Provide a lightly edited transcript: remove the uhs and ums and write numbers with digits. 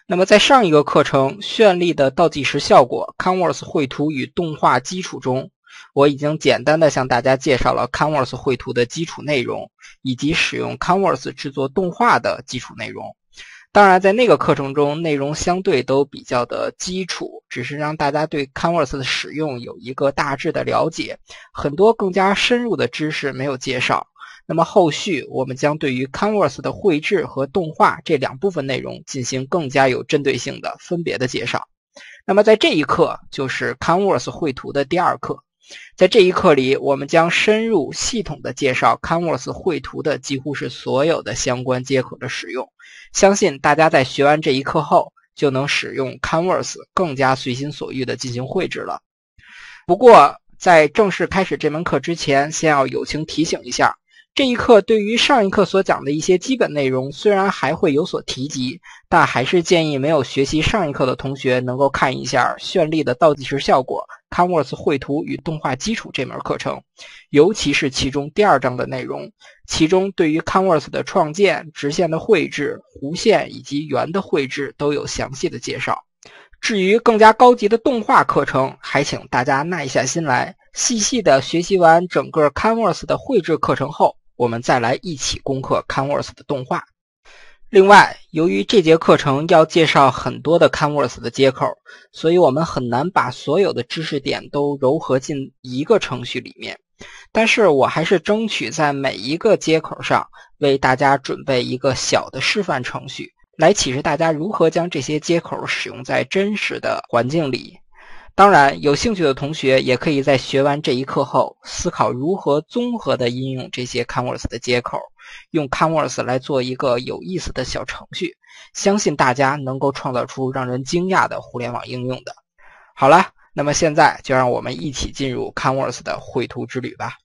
那么在上一个课程绚丽的倒计时效果 Canvas 绘图与动画基础中，我已经简单的向大家介绍了 Canvas 绘图的基础内容，以及使用 Canvas 制作动画的基础内容。当然在那个课程中内容相对都比较的基础，只是让大家对 Canvas 的使用有一个大致的了解，很多更加深入的知识没有介绍。那么后续我们将对于 Canvas 的绘制和动画这两部分内容进行更加有针对性的分别的介绍。那么在这一课就是 Canvas 绘图的第二课，在这一课里我们将深入系统的介绍 Canvas 绘图的几乎是所有的相关接口的使用，相信大家在学完这一课后就能使用 Canvas 更加随心所欲的进行绘制了。不过在正式开始这门课之前，先要友情提醒一下，这一课对于上一课所讲的一些基本内容虽然还会有所提及，但还是建议没有学习上一课的同学能够看一下绚丽的倒计时效果 Canvas 绘图与动画基础这门课程，尤其是其中第二章的内容，其中对于 Canvas 的创建、直线的绘制、弧线以及圆的绘制都有详细的介绍。至于更加高级的动画课程，还请大家耐下心来，细细的学习完整个 Canvas 的绘制课程后，我们再来一起攻克 Canvas 的动画。另外，由于这节课程要介绍很多的 Canvas 的接口，所以我们很难把所有的知识点都糅合进一个程序里面。但是我还是争取在每一个接口上为大家准备一个小的示范程序，来启示大家如何将这些接口使用在真实的环境里。当然，有兴趣的同学也可以在学完这一课后思考如何综合的应用这些 Canvas 的接口，用 Canvas 来做一个有意思的小程序，相信大家能够创造出让人惊讶的互联网应用的。好了，那么现在就让我们一起进入 Canvas 的绘图之旅吧。